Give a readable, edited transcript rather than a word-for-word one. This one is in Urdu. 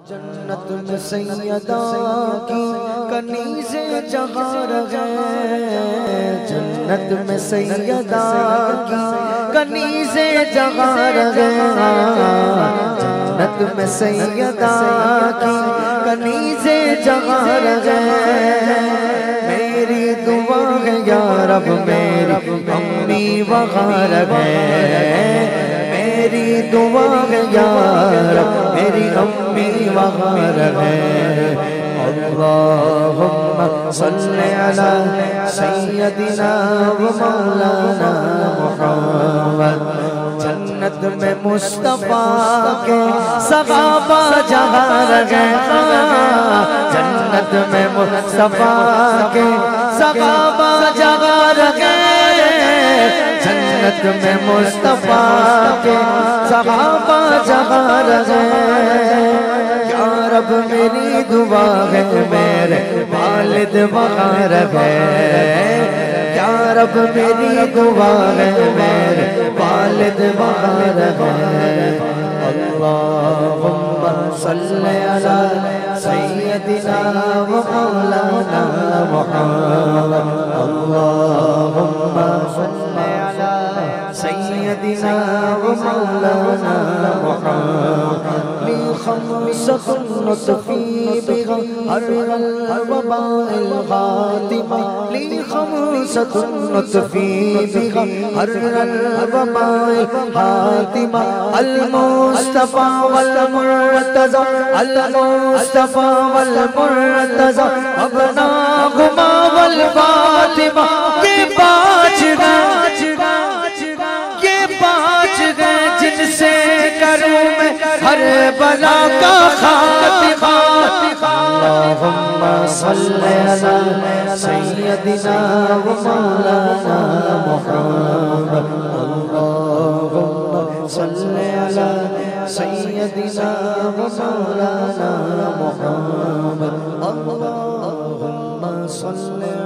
جنت میں سیدہ کی کنیزیں جہاں رہے، جنت میں سیدہ کی کنیزیں جہاں رہے، جنت میں سیدہ کی کنیزیں جہاں رہے۔ میری دعا ہے یا رب میری امی وہاں رہے، میری دعا ہے یا رب میری امی وہاں رہے۔ اللہم صلی علی سیدنا و مولانا محمد۔ جنت میں مصطفیٰ کے صحابہ جہاں رہے، جنت میں مصطفیٰ کے صحابہ جہاں رہے، جنت میں مصطفیٰ کے صحابہ جہاں رہے۔ یا رب میری دعا ہے میرے والد وہاں رہے، یا رب میری دعا ہے میرے والد وہاں رہے۔ اللہم صلی علی سیدنا و مولانا محمد۔ اللہم صلی علی سیدنا و مولانا محمد۔ لی خمسۃ نطفی بہا حر الوباء الخاتمہ، لی خمسۃ نطفی بہا حر الوباء الخاتمہ، المصطفیٰ والمرتضی، المصطفیٰ والمرتضی، ابناہما والفاطمہ۔ یہ پانچ گئے جن سے کروں میں ہر بلا کا خاتمہ۔ اللہم صلی علی سیدنا و مولانا محمد۔ اللہم صلی علی سیدنا و مولانا محمد۔ اللہم صلی